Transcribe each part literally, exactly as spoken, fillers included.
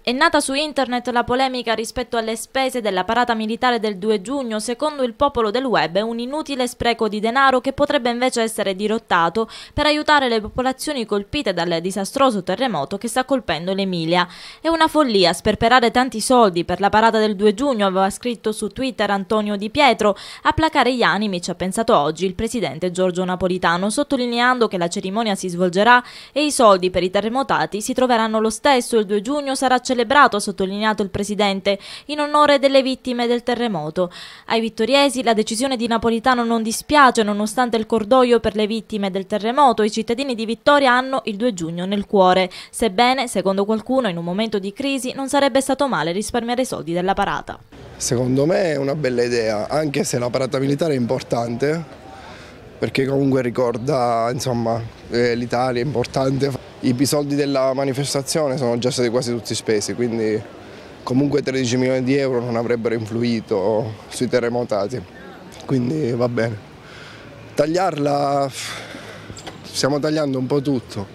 È nata su internet la polemica rispetto alle spese della parata militare del due giugno. Secondo il popolo del web è un inutile spreco di denaro che potrebbe invece essere dirottato per aiutare le popolazioni colpite dal disastroso terremoto che sta colpendo l'Emilia. È una follia sperperare tanti soldi per la parata del due giugno, aveva scritto su Twitter Antonio Di Pietro. A placare gli animi ci ha pensato oggi il presidente Giorgio Napolitano, sottolineando che la cerimonia si svolgerà e i soldi per i terremotati si troveranno lo stesso. Il due giugno sarà celebrato, ha sottolineato il presidente, in onore delle vittime del terremoto. Ai vittoriesi la decisione di Napolitano non dispiace, nonostante il cordoglio per le vittime del terremoto. I cittadini di Vittoria hanno il due giugno nel cuore, sebbene, secondo qualcuno, in un momento di crisi non sarebbe stato male risparmiare i soldi della parata. Secondo me è una bella idea, anche se la parata militare è importante, perché comunque ricorda, insomma, eh, l'Italia è importante. I soldi della manifestazione sono già stati quasi tutti spesi, quindi comunque tredici milioni di euro non avrebbero influito sui terremotati, quindi va bene. Tagliarla, stiamo tagliando un po' tutto,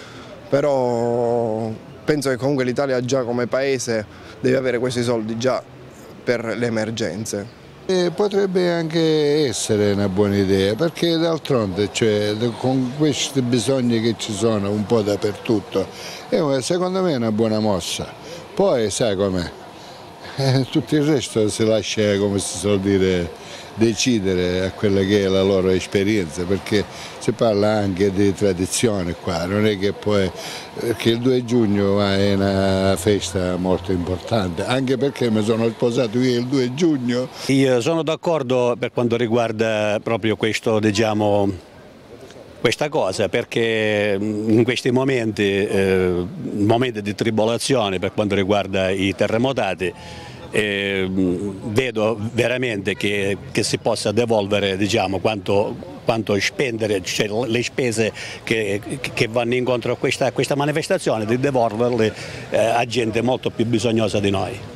però penso che comunque l'Italia già come paese deve avere questi soldi già per le emergenze. E potrebbe anche essere una buona idea, perché d'altronde, cioè, con questi bisogni che ci sono un po' dappertutto, è, secondo me è una buona mossa. Poi sai com'è, eh, tutto il resto si lascia, come si suol dire, decidere a quella che è la loro esperienza, perché si parla anche di tradizione qua, non è che poi, perché il due giugno è una festa molto importante, anche perché mi sono sposato io il due giugno. Io sono d'accordo per quanto riguarda proprio questo, diciamo, questa cosa, perché in questi momenti, eh, momenti di tribolazione per quanto riguarda i terremotati, Eh, vedo veramente che, che si possa devolvere, diciamo, quanto, quanto spendere, cioè le spese che, che vanno incontro a questa, a questa manifestazione, di devolverle eh, a gente molto più bisognosa di noi.